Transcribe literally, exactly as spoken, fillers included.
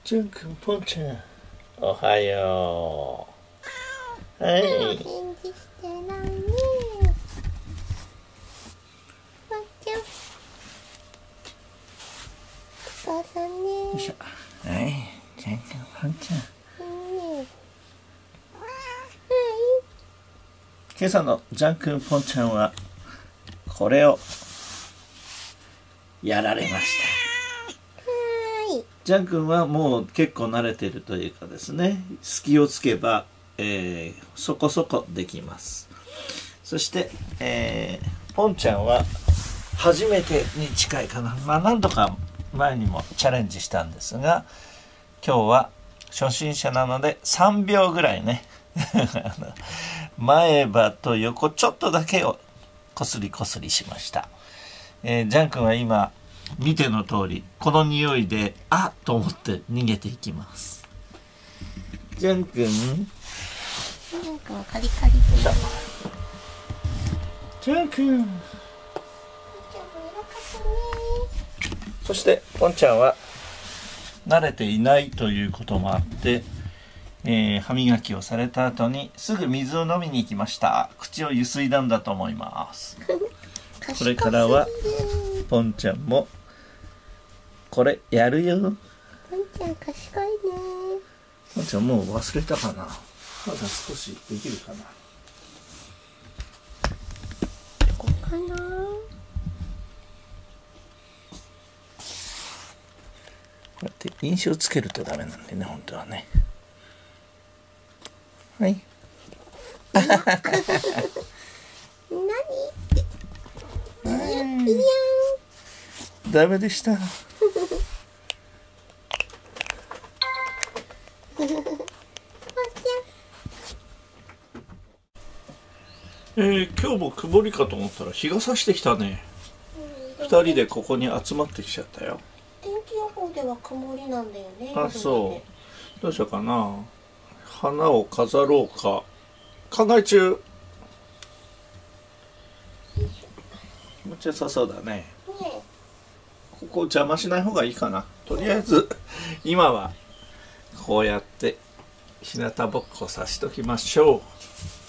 ジュン君、ポンちゃん、おはよう。はい。 返事してないね。ポンちゃん。お母さんね。 よいしょ。はい。ジュン君、ポンちゃん。 うん。 今朝のジャン君ポンちゃんはこれをやられました。ジャン君はもう結構慣れているというかですね、隙をつけば、えー、そこそこできます。そして、えー、ポンちゃんは初めてに近いかな。まあ何度か前にもチャレンジしたんですが、今日は初心者なのでさんびょうぐらいね前歯と横ちょっとだけをこすりこすりしました。えー、ジャン君は今見ての通りこの匂いであっと思って逃げていきます。ジャン君、 ジャン君はカリカリで。 ジャン君。そしてポンちゃんは慣れていないということもあって、えー、歯磨きをされた後にすぐ水を飲みに行きました。口をゆすいだんだと思いますこれからはポンちゃんもこれやるよ。 ポンちゃん賢いね。 ポンちゃんもう忘れたかな。まだ少しできるかな。 ここかな。 こうやって印象つけるとダメなんでね、本当はね。はい。 何って。いやダメでした。えー、今日も曇りかと思ったら日が差してきたね。二、うん、人でここに集まってきちゃったよ。 天気予報では曇りなんだよね。 あ、そう。どうしようかな。花を飾ろうか考え中。気持ちよさそうだね。ね、ここ邪魔しない方がいいかな。とりあえず今はこうやって日向ぼっこさしときましょう。